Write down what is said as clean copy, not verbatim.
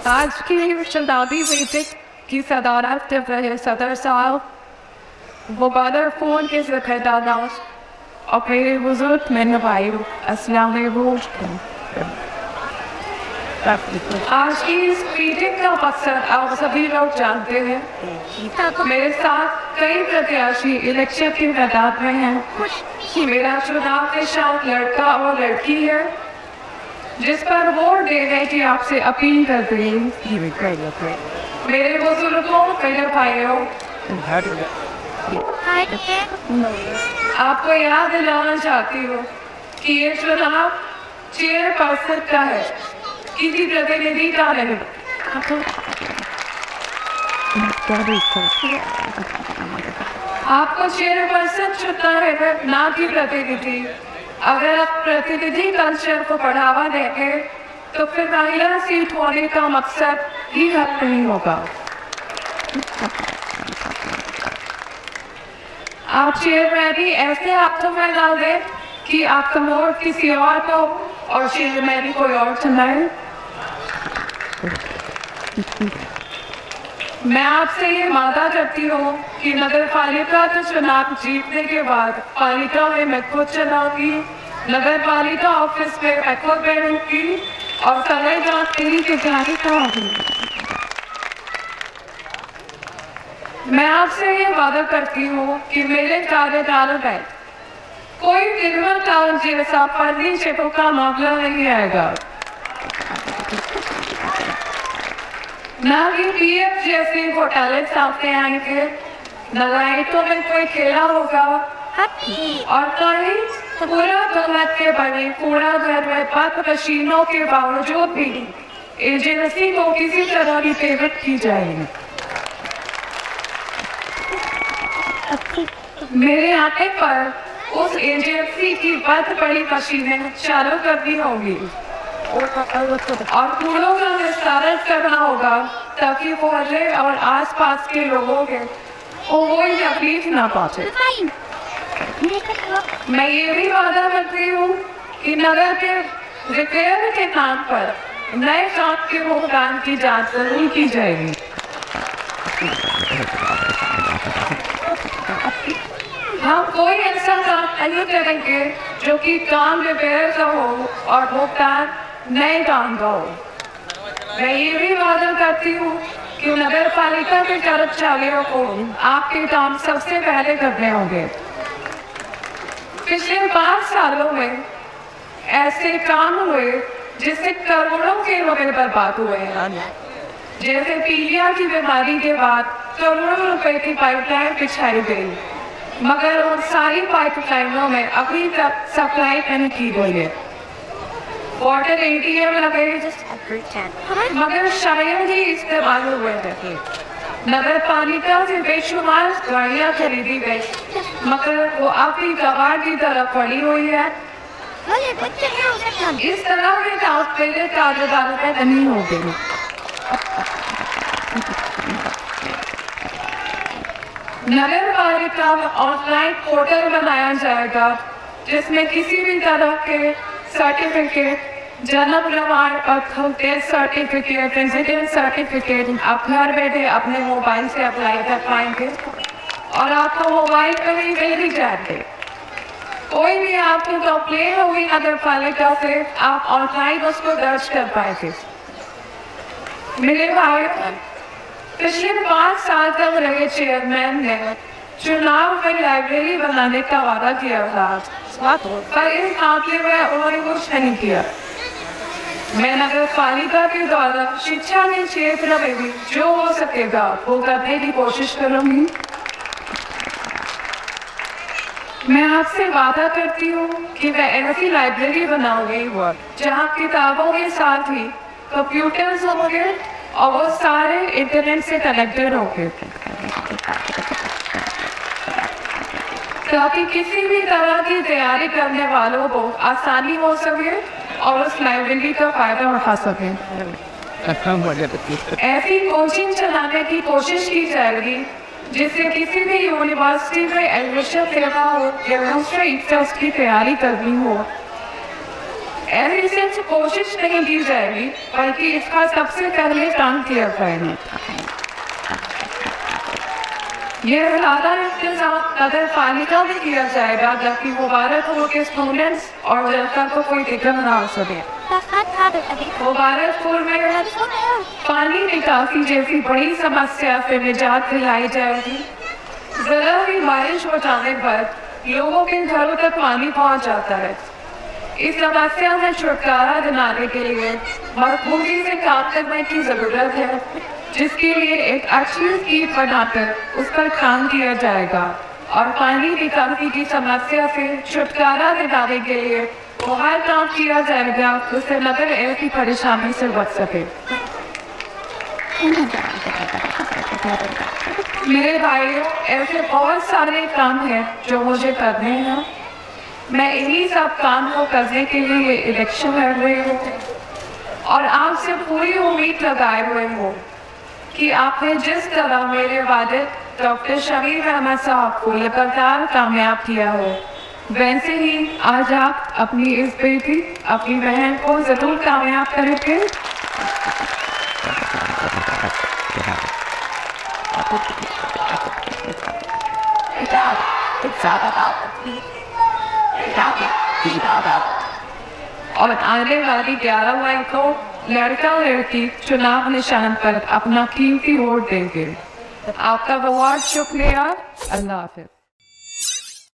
आज की शताब्दी मीटिंग की सदारत कर रहे सदर साहब, मुबारक फोन के ज़िक्र और मेरे बुजुर्ग मेरे भाई अस्सलाम वालेकुम। आज की इस मीटिंग का मकसद आप सभी लोग जानते हैं। मेरे साथ कई प्रत्याशी इलेक्शन के मैदान में हैं। मेरा चुनाव निशान लड़का और लड़की है, जिस पर वोट देने की आपसे अपील करते हैं। मेरे बुजुर्गों, मेरे भाइयों, आपको याद दिलाना चाहती हूँ कि ये चुनाव चेयरपर्सन का है, किसी प्रतिनिधि का नहीं। आपको चेयरपर्सन चुनना है, ना कि प्रतिनिधि। अगर आप प्रतिनिधि कल्चर को बढ़ावा देंगे तो फिर महिला सीट होने का मकसद ही हल नहीं होगा। आप चेयरमैनी ऐसे हाथों में डाल दें कि आपका वोट किसी और को और चेयरमैनी कोई और चुनाए। मैं आपसे ये वादा करती हूँ कि नगर पालिका का चुनाव जीतने के बाद पालिका में मैं खुद चलाऊंगी, नगर पालिका ऑफिस में मैं खुद बैठूंगी और समय जाती की तैयारी करूंगी। मैं आपसे ये वादा करती हूँ कि मेरे कार्यकाल में कोई निर्मल काल जैसा फर्जी चेपों का मामला नहीं आएगा, ना ही पीएफ जैसे घोटाले सामने आएंगे, न लाइटों में कोई खेला होगा और कहीं पूरा गलत के बने पूरा घर में बंद मशीनों के बावजूद भी एजेंसी को किसी तरह की पेमेंट की जाएगी। मेरे आने पर उस एजेंसी की बंद पड़ी मशीनें चालू करनी होगी और कूड़ों का निस्तारण करना होगा, ताकि मुहल्ले और आसपास के लोगों के कोई तकलीफ ना पहुंचे। मैं ये भी वादा करती हूँ कि नगर के रिपेयर के नाम पर नए काम के भुगतान की जांच जरूर की जाएगी। हम कोई ऐसा काम नहीं करेंगे जो कि काम रिपेयर का हो और भुगतान नए काम का हो। मैं ये भी वादा करती हूँ कि नगर पालिका के कर्मचारियों को आपके काम सबसे पहले करने होंगे। पिछले 5 सालों में ऐसे काम हुए जिससे करोड़ों के रुपए बर्बाद हुए हैं। जैसे पीलिया की बीमारी के बाद करोड़ों रुपए की पाइपलाइन बिछाई गई, मगर उन सारी पाइपलाइनों में अभी तक सप्लाई नहीं की गई है। वाटर एटीएम लगे मगर शायद ही इस्तेमाल हुए थे। नगर पालिका से बेशुमार गाड़ियाँ खरीदी गई, मगर वो अपनी कबाड़ की तरफ पड़ी हुई है। इस तरह के काम पहले कार्यकाल में नहीं हो गए। नगर पालिका में ऑनलाइन पोर्टल बनाया जाएगा, जिसमें किसी भी तरह के सर्टिफिकेट, जन्म प्रमाण पत्र, डेथ सर्टिफिकेट, रेजिडेंस सर्टिफिकेट आप घर बैठे अपने मोबाइल से अप्लाई कर पाएंगे और आपको मोबाइल पर ही मिल जाएंगे। कोई भी आपको कंप्लेन होगी नगर पालिका से, आप ऑनलाइन उसको दर्ज कर पाएंगे। मेरे भाई, पिछले 5 साल तक रहे चेयरमैन ने चुनाव में लाइब्रेरी बनाने का वादा किया था, पर इस मामले में उन्होंने कुछ नहीं किया। मैं नगर पालिका के द्वारा शिक्षा के क्षेत्र में भी जो हो सकेगा वो करने की कोशिश करूंगी। मैं आपसे वादा करती हूँ कि मैं ऐसी लाइब्रेरी बनाऊंगी जहाँ किताबों के साथ ही कंप्यूटर्स होंगे और वो सारे इंटरनेट से कनेक्टेड होंगे, ताकि किसी भी तरह की तैयारी करने वालों को आसानी हो सके और उस लाइब्रेरी का फायदा उठा सके। ऐसी कोचिंग चलाने की कोशिश की जाएगी जिससे किसी भी यूनिवर्सिटी में एडमिशन लेना हो या दूसरे टेस्ट की तैयारी करनी हो ऐसी सिर्फ कोशिश नहीं की जाएगी बल्कि इसका सबसे पहले काम किया जाएगा। ये इलाका इंतजाम नगर पालिका भी किया जाएगा ताकि मुबारकपुर के स्टूडेंट्स और जनता को कोई दिक्कत ना हो सके। मुबारकपुर में पानी निकासी जैसी बड़ी समस्या से निजात दिलाई जाएगी। जरा भी बारिश हो जाने पर लोगों के घरों तक पानी पहुंच जाता है। इस समस्या में छुटकारा दिलाने के लिए मजबूती से काम करने की जरूरत है, जिसके लिए एक अच्छी स्कीम बनाकर उस पर काम किया जाएगा और पानी निकासी की समस्या से छुटकारा दिलाने के लिए वो हर काम किया जाएगा उससे नगर ऐसी परेशानी से बच सके। मेरे भाइयों, ऐसे बहुत सारे काम हैं जो मुझे करने हैं। मैं इन्हीं सब काम को करने के लिए इलेक्शन लड़ रही हूँ और आपसे पूरी उम्मीद लगाए हुए हूँ कि आपने जिस तरह मेरे वालिद डॉक्टर शमीर अहमद साहब को लगातार कामयाब किया हो, वैसे ही आज आप अपनी इस बेटी, अपनी बहन को जरूर कामयाब करेंगे। और आने वाली 11 मई को लड़का लड़की चुनाव निशान पर अपना कीमती वोट देंगे। आपका बहुत शुक्रिया। अल्लाह हाफिज़।